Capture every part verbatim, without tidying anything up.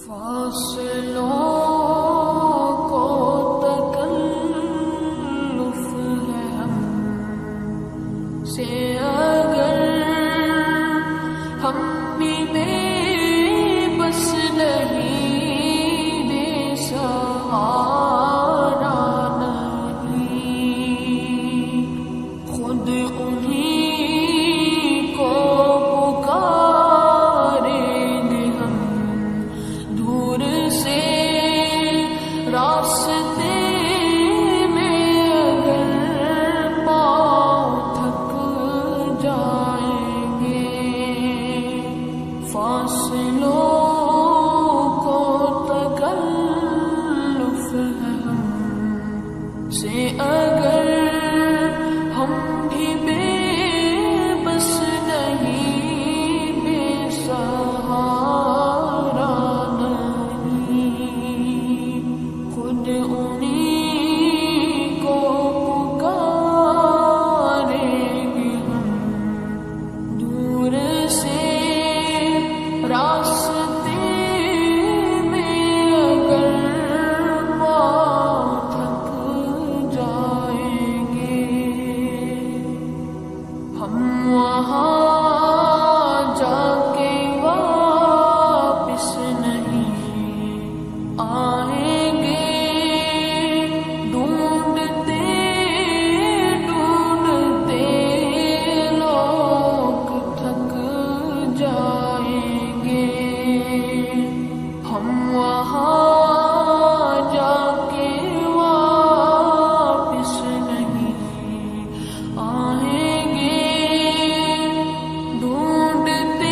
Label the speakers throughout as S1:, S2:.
S1: فاصلوں کو تکلف ہے ہم سے اگر ہم بھی بے بس نہیں بے سہارا نہیں خود انہیں کو پکاریں گے ہم دور سے راستے میں اگر پاؤں تھک جائیں گے فاصلوں کو تکلف ہے ہم سے اگر ہم بھی بے بس نہیں بے سہارا نہیں خود انہیں کو پکاریں گے ہم دور سے راستے میں اگر پاؤں تھک جائیں گے ہم وہاں جا کے واپس نہیں آئیں گے ڈھونڈتے ڈھونڈتے لوگ تھک جائیں گے ہم وہاں جا کے واپس نہیں آئیں گے ڈھونڈتے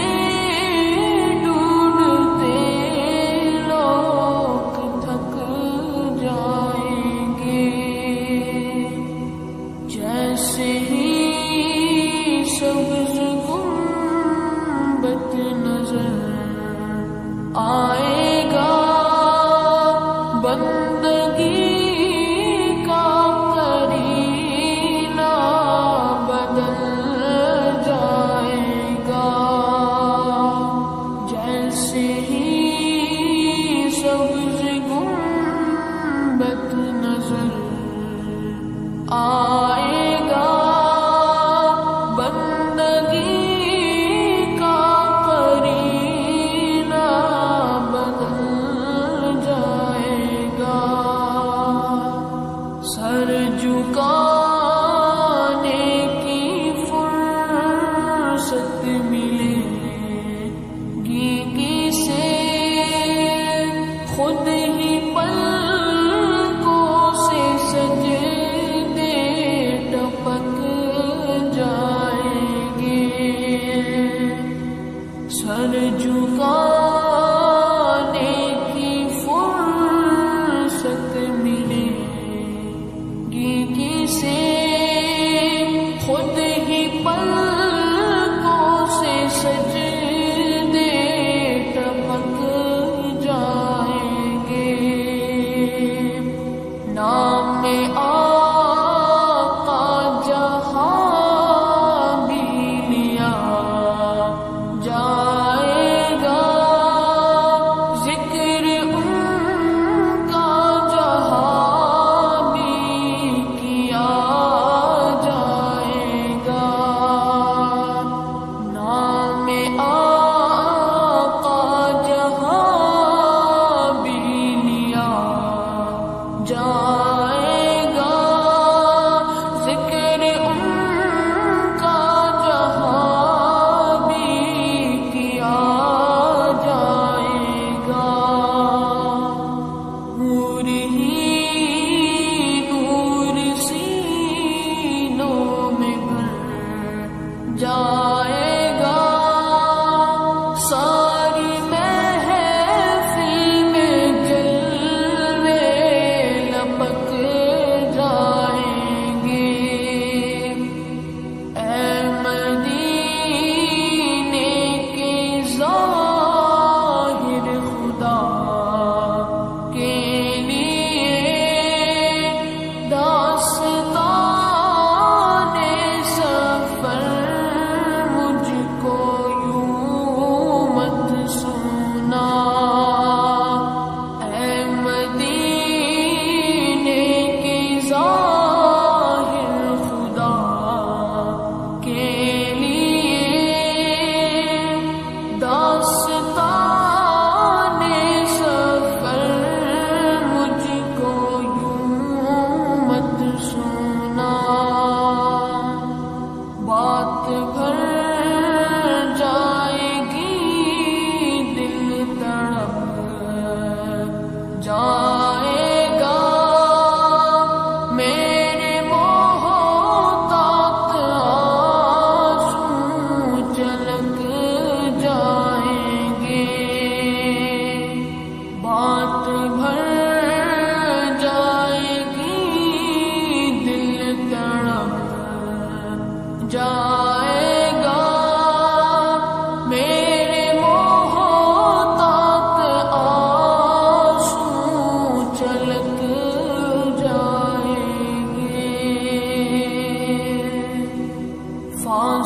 S1: ڈھونڈتے لوگ تھک جائیں گے جیسے ہی سبز گنبد نظر آئے گا بندگی کا کرینہ بدل جائے گا جیسے ہی سبز گنبد نظر آئے گا بندگی کا کرینہ بدل جائے گا سر جھکانے کی فرصت ملے گی کسے خود ہی پلکوں سے سجدے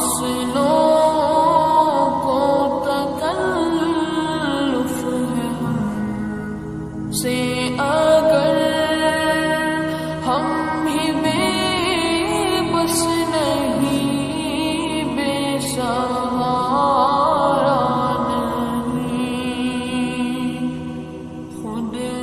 S1: فاصلوں کو تکلف ہے ہم سے اگر ہم ہی بے بس نہیں، بے سہارا نہیں، خود